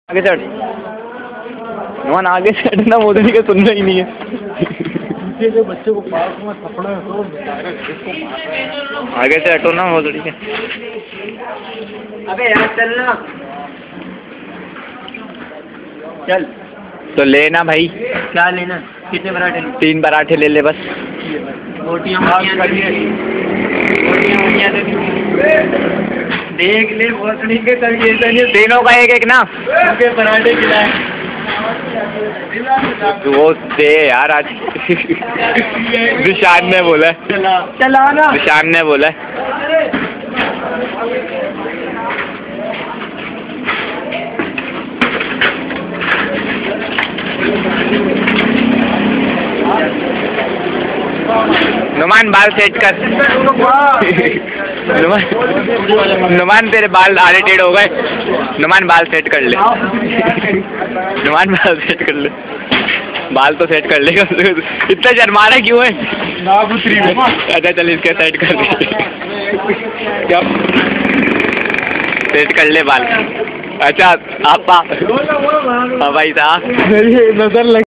आगे चढ़ नुमान, आगे चढ़ ना, मोदी का सुनना ही नहीं है। जो बच्चे को पास में थपड़ा है तो आगे से हटो ना मोदी के। अबे यार चलना, चल तो लेना भाई। क्या लेना? कितने पराठे? 3 पराठे ले ले बस। रोटियां देख ले, भोसड़ी के तरीके तीनों का एक एक ना, उनके पराठे खिलाए। वो दे यार आज। निशान ने बोला, चला ना, निशान ने बोला। नुमान बाल सेट कर। नुमान तेरे बाल आधे टेढ़ हो गए। नुमान बाल सेट कर ले। नुमान बाल सेट कर ले, बाल तो सेट कर लेगा। इतना शर्मा रहा क्यों है? अच्छा चल इसके सेट कर ले। क्या सेट कर ले बाल? अच्छा आपा, हाँ भाई साहब, मेरी नजर लग